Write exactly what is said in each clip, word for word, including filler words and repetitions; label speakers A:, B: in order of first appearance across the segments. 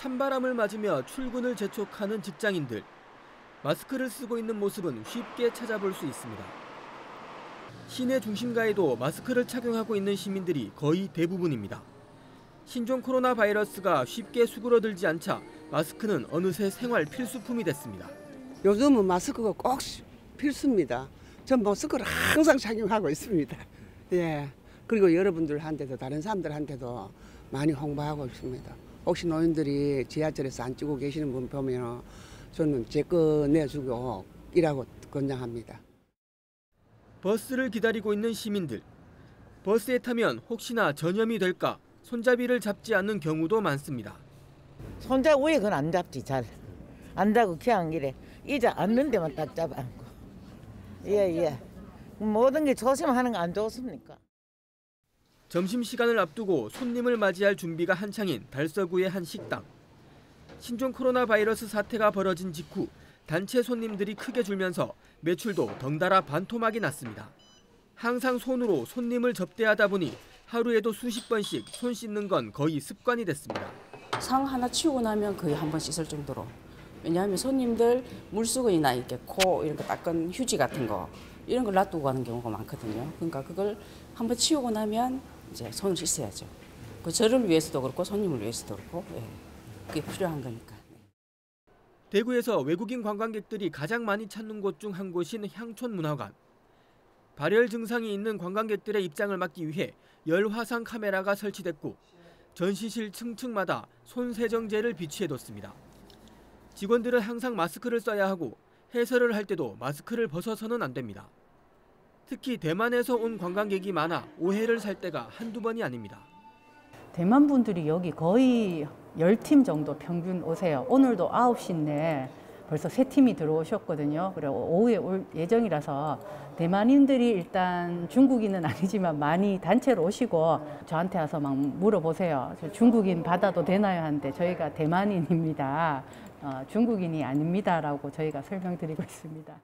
A: 찬바람을 맞으며 출근을 재촉하는 직장인들. 마스크를 쓰고 있는 모습은 쉽게 찾아볼 수 있습니다. 시내 중심가에도 마스크를 착용하고 있는 시민들이 거의 대부분입니다. 신종 코로나 바이러스가 쉽게 수그러들지 않자 마스크는 어느새 생활 필수품이 됐습니다.
B: 요즘은 마스크가 꼭 필수입니다. 전 마스크를 항상 착용하고 있습니다. 예. 그리고 여러분들한테도 다른 사람들한테도 많이 홍보하고 있습니다. 혹시 노인들이 지하철에서 안 찍고 계시는 분 보면 저는 제 거 내주고 일하고 권장합니다.
A: 버스를 기다리고 있는 시민들. 버스에 타면 혹시나 전염이 될까 손잡이를 잡지 않는 경우도 많습니다.
C: 손잡이 위에 그건 안 잡지 잘. 안 잡고 그냥 이래. 의자 앉는 데만 딱 잡아 앉고. 예, 예. 모든 게 조심하는 거 안 좋습니까?
A: 점심시간을 앞두고 손님을 맞이할 준비가 한창인 달서구의 한 식당. 신종 코로나 바이러스 사태가 벌어진 직후 단체 손님들이 크게 줄면서 매출도 덩달아 반토막이 났습니다. 항상 손으로 손님을 접대하다 보니 하루에도 수십 번씩 손 씻는 건 거의 습관이 됐습니다.
D: 상 하나 치우고 나면 거의 한 번 씻을 정도로. 왜냐하면 손님들 물수건이나 이렇게 코 이런 거 닦은 휴지 같은 거 이런 걸 놔두고 가는 경우가 많거든요. 그러니까 그걸 한 번 치우고 나면 이제 손을 씻어야죠. 그 저를 위해서도 그렇고 손님을 위해서도 그렇고 예. 그게 필요한 거니까.
A: 대구에서 외국인 관광객들이 가장 많이 찾는 곳 중 한 곳인 향촌문화관. 발열 증상이 있는 관광객들의 입장을 막기 위해 열화상 카메라가 설치됐고 전시실 층층마다 손 세정제를 비치해뒀습니다. 직원들은 항상 마스크를 써야 하고 해설을 할 때도 마스크를 벗어서는 안 됩니다. 특히 대만에서 온 관광객이 많아 오해를 살 때가 한두 번이 아닙니다.
E: 대만 분들이 여기 거의 열 팀 정도 평균 오세요. 오늘도 아홉 시인데 벌써 세 팀이 들어오셨거든요. 그리고 오후에 올 예정이라서 대만인들이 일단 중국인은 아니지만 많이 단체로 오시고 저한테 와서 막 물어보세요. 중국인 받아도 되나요? 하는데 저희가 대만인입니다. 어, 중국인이 아닙니다라고 저희가 설명드리고 있습니다.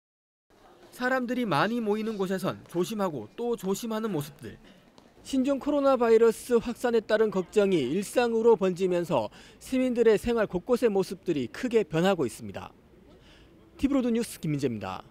A: 사람들이 많이 모이는 곳에선 조심하고 또 조심하는 모습들. 신종 코로나 바이러스 확산에 따른 걱정이 일상으로 번지면서 시민들의 생활 곳곳의 모습들이 크게 변하고 있습니다. 티비로드 뉴스 김민재입니다.